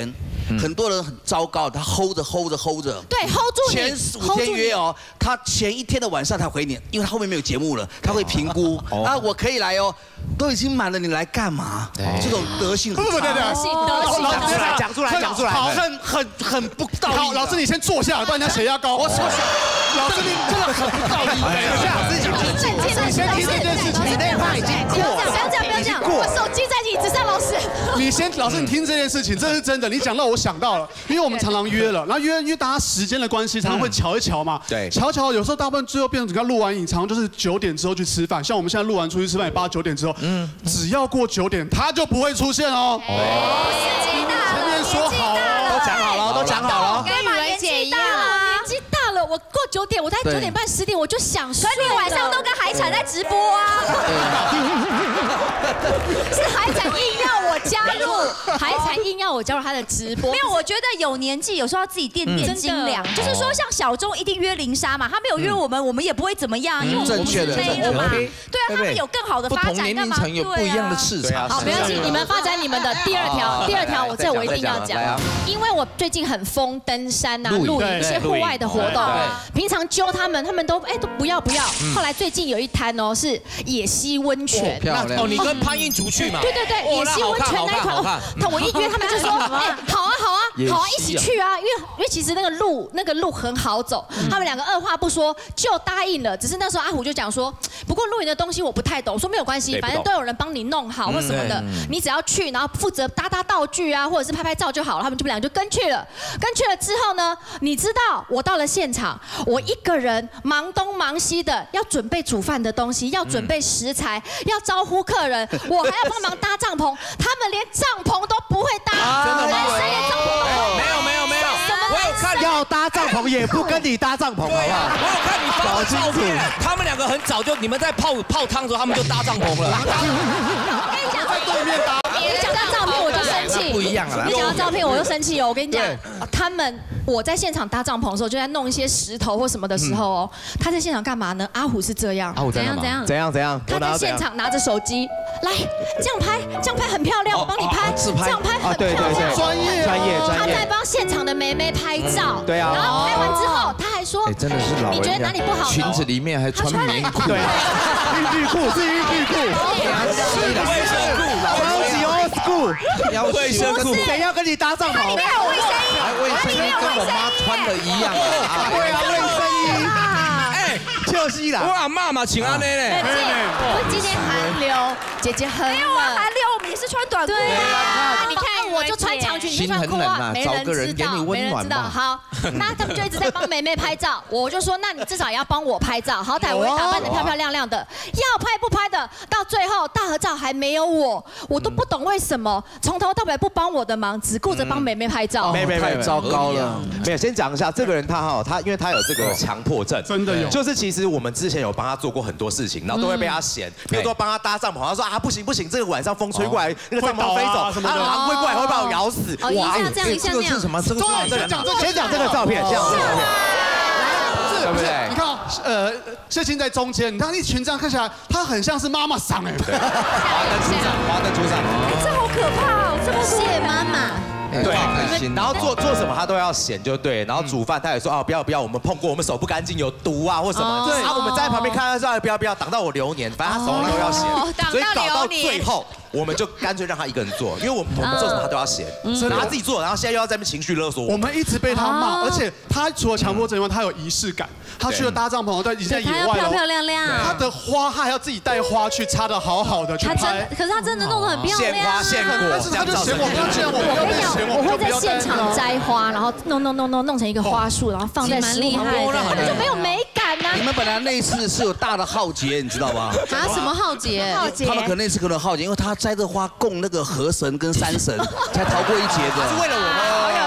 很多人很糟糕，他 hold 着 hold 着 hold 着， 对 hold 住你， 前十五天约哦，他前一天的晚上他回你，因为他后面没有节目了，他会评估啊，我可以来哦。都已经满了，你来干嘛？这种德性很差。 德性，德性， 讲出来，讲出来，讲出来， 很很很不道义。 好，老师你先坐下来，不然人家血压高。 我坐下。老师你这个很不道义。 等一下，自己你先听这件事情， 你那一趴已经过了。 不要这样，不要这样，我手机在椅子上，老师。 你先，老师你听这件事情，这是真的。你讲到我想到了，因为我们常常约了，然后约因为大家时间的关系，常常会瞧一瞧嘛。 对。 瞧瞧，有时候大部分最后变成整个录完影，常常就是九点之后去吃饭。像我们现在录完出去吃饭也八九点之后，嗯，只要。过九点他就不会出现哦。前面说好哦， 都讲好了，都讲好了。 跟宇文姐一样，年纪大了，我过九点，我在九点半十点我就想睡。 所以你晚上都跟海产在直播啊。 是海产硬要我加入，海产硬要我加入他的直播。 没有，我觉得有年纪有时候要自己掂掂斤两。就是说，像小钟一定约林莎嘛，他没有约我们，我们也不会怎么样，因为我们不是妹了嘛。对啊，他们有更好的发展，干嘛？ 有不一样的市场。 好，没关系，你们发展你们的。第二条，第二条，我这我一定要讲，因为我最近很疯登山啊、露营一些户外的活动，平常揪他们，他们都哎都不要不要。后来最近有一摊哦是野溪温泉， 哦，你跟潘映竹去嘛？ 对对对，野溪温泉那一款，他我一约他们就说，哎，好啊好啊好啊，一起去啊，因为因为其实那个路那个路很好走，他们两个二话不说就答应了。只是那时候阿虎就讲说，不过露营的东西我不太懂，说没有关系，反正都有人帮你弄好或什么的，你只要去，然后负责搭搭道具啊，或者是拍拍照就好了。他们就两个就跟去了，跟去了之后呢，你知道我到了现场，我一个人忙东忙西的，要准备煮饭的东西，要准备食材，要招呼客人，我还要帮忙搭帐篷，他们连帐篷都不会搭， 真的吗？ 没有没有没有，我有看要搭帐篷也不跟你搭帐篷，好不好？ 我有看你发的照片，他们两个很早就你们在泡泡汤的时候，他们就搭帐篷了。 我跟你讲， 在对面搭。 你讲到照片我就生气， 不一样了。 你讲到照片我就生气哦。我跟你讲，他们我在现场搭帐篷的时候，就在弄一些石头或什么的时候哦，他在现场干嘛呢？阿虎是这样， 阿虎怎样怎样怎样怎样？ 他在现场拿着手机来这样拍，这样拍很漂亮，我帮你拍， 自拍， 这样拍很漂亮， 专业专业专业。 他在帮现场的妹妹拍照， 对啊。 然后拍完之后，他还说， 真的是老人， 你觉得哪里不好？ 裙子里面还穿棉裤， 对，浴浴裤是浴浴裤， 卫生裤， 超级 old school， 卫生裤， 谁要跟你搭帐篷？ 里面有卫生衣， 卫生衣跟我妈穿的一样啊， 对啊，卫生衣， 哎， 就是啦。 我阿妈嘛请安尼嘞， 我今天寒流，姐姐很冷， 没有啊，寒流我们也是穿短裤。 对啊，你看我就穿长裙，你穿裤啊，没人知道，没人知道。好，那他们就一直在帮妹妹拍照，我就说，那你至少也要帮我拍照，好歹我也打扮得漂漂亮亮的，要拍不拍的，到最后大合照还没有我，我都不懂为什么从头到尾不帮我的忙，只顾着帮妹妹拍照， 没没没， 糟糕了。 没有，先讲一下这个人他哈，他因为他有这个强迫症， 真的有， 就是其实我们之前有帮他做过很多事情，然后都会被他嫌，比如说帮他搭帐篷，他说啊不行不行，这个晚上风吹过来，那个帐篷飞走，啊狼会过来会把我咬死， 哇，这样这个是什么？这个先讲先讲这个照片，这样子。对不对？ 你看，呃，谢欣在中间，你看一群这样看起来，他很像是妈妈桑哎。 华灯初上，华灯初上。 这好可怕哦，这么谢妈妈。 对，然后做做什么他都要嫌就对，然后煮饭他也说啊不要不要，我们碰过，我们手不干净有毒啊或什么，对，然后我们在旁边看他说不要不要，挡到我流年，反正他什么都要嫌，所以搞到最后。我们就干脆让他一个人做，因为我们我们做什么他都要嫌，然后他自己做，然后现在又要在那边情绪勒索我。 我们一直被他骂，而且他除了强迫症以外，他有仪式感。他去了搭帐篷，对，已经在野外了， 漂漂亮亮。 他的花，他还要自己带花去插的好好的去拍。 可是他真的弄得很漂亮， 献花献果， 但是他就嫌我们要这样，我们要被嫌， 我会在现场摘花，然后弄弄弄弄弄成一个花束，然后放在食物旁边，他们就没有美感呐。 你们本来那一次是有大的浩劫，你知道吗？ 啊，什么浩劫？浩劫。 他们可能那次可能浩劫，因为他摘的花供那个河神跟山神，才逃过一劫的。 是为了我们。 好有道理。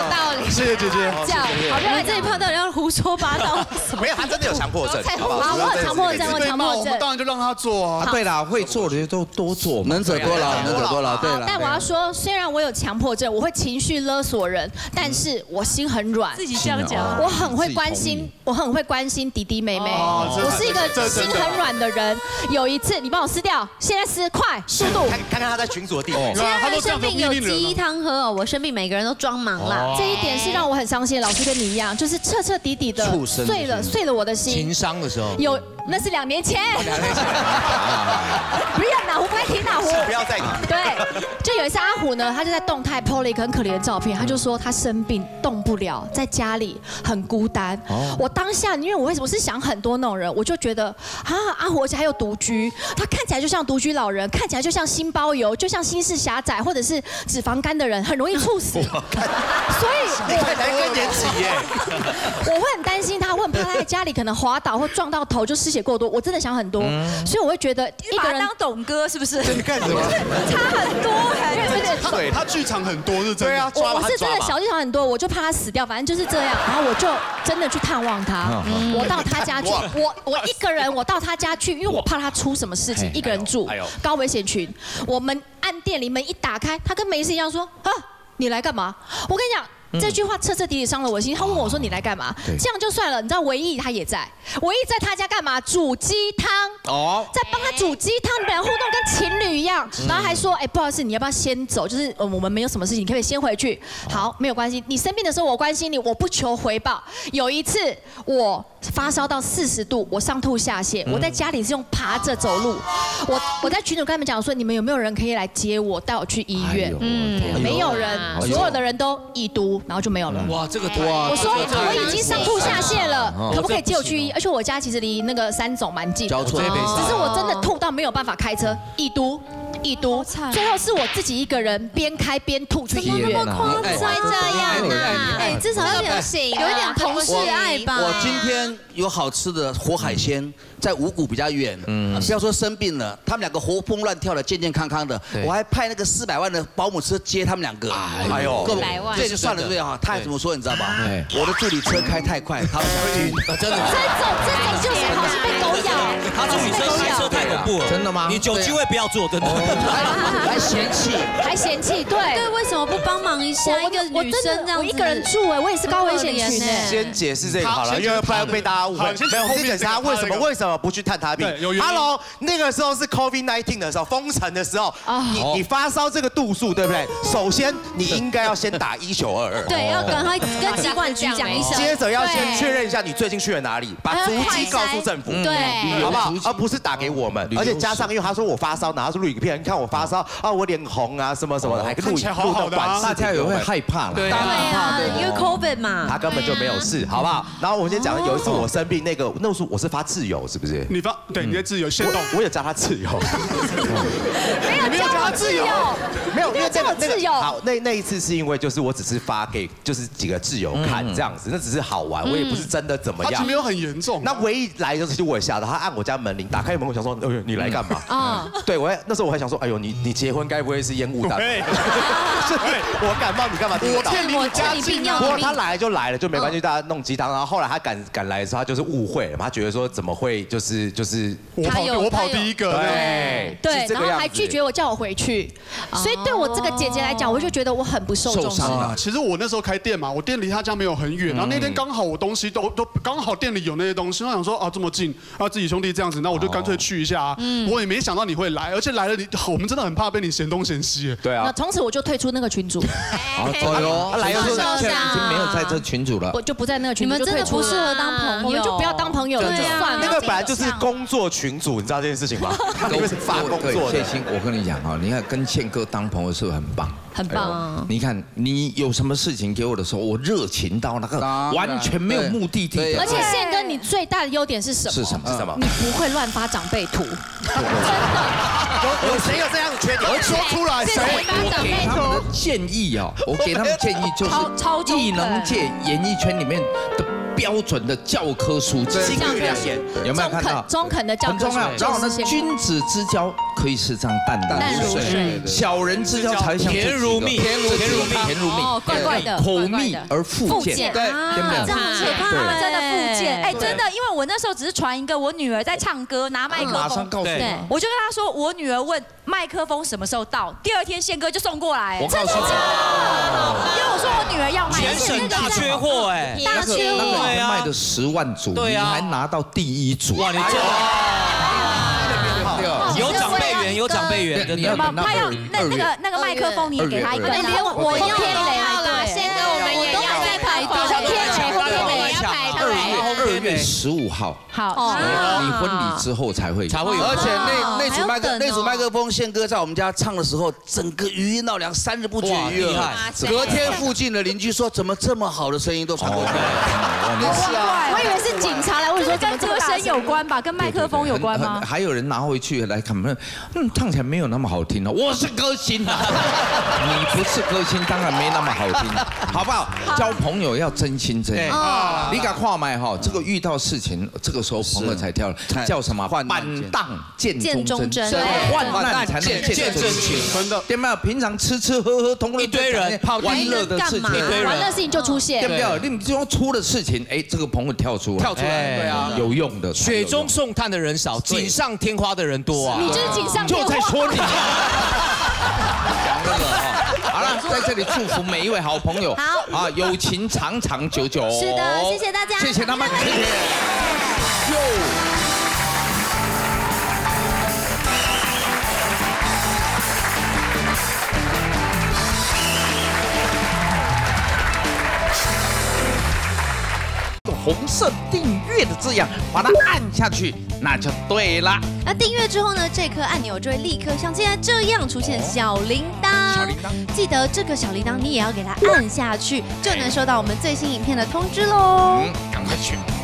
谢谢姐姐。 这样，好，不然这一趴到底要胡说八道。 没有，他真的有强迫症，好不好？ 我有强迫症，我强迫症。 我们当然就让他做啊。 对啦，会做的都多做， 能者多劳，能者多劳。对了。 但我要说，虽然我有强迫症，我会情绪勒索人，但是我心很软。 自己这样讲， 我很会关心，我很会关心弟弟妹妹。我是一个心很软的人。有一次，你帮我撕掉，现在撕，快，速度。 看看他在群组的地方。 现在生病有鸡汤喝哦，我生病每个人都装忙啦。 这一点是让我很伤心。老师跟你一样，就是彻彻底底的碎了，碎了我的心。 情伤的时候。 有，那是两年前。 两年前。 不要哪壶不该提哪壶。 不要再提。 对，就有一次阿虎呢，他就在动态 po 了一个很可怜的照片，他就说他生病动不了，在家里很孤单。我当下，因为我为什么是想很多那种人，我就觉得啊，阿虎而且还有独居，他看起来就像独居老人，看起来就像心包油，就像心室狭窄或者是脂肪肝的人，很容易猝死。所以， 你看起来更年期耶。 我会很担心他，我很怕他在家里可能滑倒或撞到头就失血过多，我真的想很多，所以我会觉得一个人当董哥是不是？ 你干什么？ 差很多， 对，他剧场很多是真的。 对啊， 我我是真的小剧场很多，我就怕他死掉，反正就是这样。然后我就真的去探望他，我到他家去，我我一个人，我到他家去，因为我怕他出什么事情，一个人住，高危险群。我们按电铃门一打开，他跟没事一样说啊，你来干嘛？我跟你讲。这句话彻彻底底伤了我心。他问我说：“你来干嘛？”这样就算了。你知道唯一他也在，唯一在他家干嘛？煮鸡汤哦，在帮他煮鸡汤，你们俩互动跟情侣一样。然后还说：“哎，不好意思，你要不要先走？就是呃，我们没有什么事情，你可不可以先回去？”好，没有关系。你生病的时候我关心你，我不求回报。有一次我发烧到四十度，我上吐下泻，我在家里是用爬着走路。我我在群组跟他们讲说：“你们有没有人可以来接我，带我去医院？”嗯，没有人，所有的人都已读。然后就没有了。 哇，这个哇！我说我已经上吐下泻了，可不可以接我去医？而且我家其实离那个三总蛮近，只是我真的吐到没有办法开车，已读。已读，最后是我自己一个人边开边吐去医院。 怎么那么夸张这样啊？哎，至少有点有一点同事爱吧。 我今天有好吃的活海鲜，在五股比较远，嗯，不要说生病了，他们两个活蹦乱跳的，健健康康的，我还派那个四百万的保姆车接他们两个。哎呦，四百万，这就算了，对不对哈？他还怎么说你知道吗？我的助理车开太快，他们想晕。 真的，这种这种就是好像被狗咬。 他助理车开车太恐怖了， 真的吗？ 你有机会不要坐，真的。 还嫌弃， 还嫌弃，对对，为什么不帮忙一下？一个女生这样， 我一个人住哎，我也是高危险群哎。 先解释这个好了，因为不然被大家误会。没有，先解释他为什么为什么不去探他病。Hello， 那个时候是 COVID 十九 的时候，封城的时候，你你发烧这个度数对不对？首先你应该要先打一九二二。 对，要赶快跟疾管局讲一声。 接着要先确认一下你最近去了哪里，把足迹告诉政府， 对， 好不好？而不是打给我们。而且加上，因为他说我发烧，然后是录影片，你看我发烧啊，我脸红啊，什么什么的，还录录到短视频， 大家也会害怕了。 对啊，因为 COVID 嘛， 他根本就没有事，好不好？然后我们先讲，有一次我生病，那个那时候我是发自由，是不是？ 你发对，你在自由限动， 我有叫他自由， 没有叫他自由， 没有，因为这个那个好，那那一次是因为就是我只是发给就是几个挚友看这样子，那只是好玩，我也不是真的怎么样， 他没有很严重。 那唯一来的时候我也吓到，他按我家门铃，打开门，我想说，哎呦，你来干嘛？啊，对我那时候我还想说，哎呦，你你结婚该不会是烟雾弹？对，我感冒你干嘛？ 我骗你，我家病要。 不过他来就来了，就没关系，大家弄鸡汤。然后后来他赶赶来的时候，他就是误会了嘛，他觉得说怎么会就是就是我跑我跑第一个， 对对，然后还拒绝我叫我回去，所以对我这个姐姐来讲，我就觉得我很不受重视。 其实我那时候开店嘛，我店离他家没有很远，然后那天刚好我东西都都刚好店里有那些东西，我想说啊这么近，啊自己兄弟这样子，那我就干脆去一下啊。我也没想到你会来，而且来了你，我们真的很怕被你嫌东嫌西。 对啊。 那从此我就退出那个群组。 哎呦，来了现在已经没有在这群组了， 我就不在那个群组， 你们真的不适合当朋友， 我们就不要当朋友了，就算了。 那个本来就是工作群组，你知道这件事情吗？都是发工作的。 谢欣，我跟你讲哈，你看跟宪哥当朋友是不是很棒？ 很棒。 你看你有什么事情给我的时候，我热情到那个完全没有目的地的。 而且宪哥，你最大的优点是什么？ 是什么？ 是什么？ 你不会乱发长辈图。真的。有有谁有这样的缺点？ 我说出来，谁？ 我给他们的建议啊，我给他们建议就是，艺能界演艺圈里面的标准的教科书，金玉良言，有没有看到？ 中肯的教科书， 很重要。然后呢，君子之交可以是这样淡淡如水，小人之交才像甜如蜜， 甜如甜如蜜，甜如蜜， 怪怪的， 口蜜而腹剑， 对， 对不对？ 这么可怕，他们真的腹剑，哎，真的，因为我那时候只是传一个我女儿在唱歌，拿麦克风， 马上告诉你， 我就跟她说，我女儿问麦克风什么时候到，第二天宪哥就送过来， 我告诉你， 因为我说我女儿要买， 全省大缺货哎， 大缺货， 对啊，卖的十万组，你还拿到第一组， 哇，你这。有长辈缘，有长辈缘，真的。 他要那那个那个麦克风，你也给他一个。 连我要天雷啦，宪哥我们也要在排队，天雷后天雷要排队。 二月十五号， 好， 你婚礼之后才会才会有。 而且那那组麦克那组麦克风，宪哥在我们家唱的时候，整个余音绕梁，三日不绝于耳。隔天附近的邻居说，怎么这么好的声音都传过去？ 是啊，我以为是警察来问说，跟歌声有关吧，跟麦克风有关吗？ 还有人拿回去来看，嗯，唱起来没有那么好听哦。我是歌星啊，你不是歌星，当然没那么好听，好不好？交朋友要真心真意。你敢话麦哈？这个遇到事情，这个时候朋友才跳了，叫什么？板荡见忠贞，患难才能见真情。真的，对没有？平常吃吃喝喝，同一堆人玩乐的事情， 一堆人玩乐事情就出现， 对不对？你只要出了事情，哎，这个朋友跳出来， 跳出来，对啊， 有用的。 雪中送炭的人少，锦上添花的人多啊。 你就是锦上添花。 就在说你。讲这个哈，好了，在这里祝福每一位好朋友，好啊，友情长长久久。 是的，谢谢大家， 谢谢他们，谢谢。哟。红色订阅的字样，把它按下去，那就对了。 那订阅之后呢，这颗按钮就会立刻像现在这样出现小铃铛。小铃铛，记得这个小铃铛你也要给它按下去，就能收到我们最新影片的通知喽。嗯， 赶快去。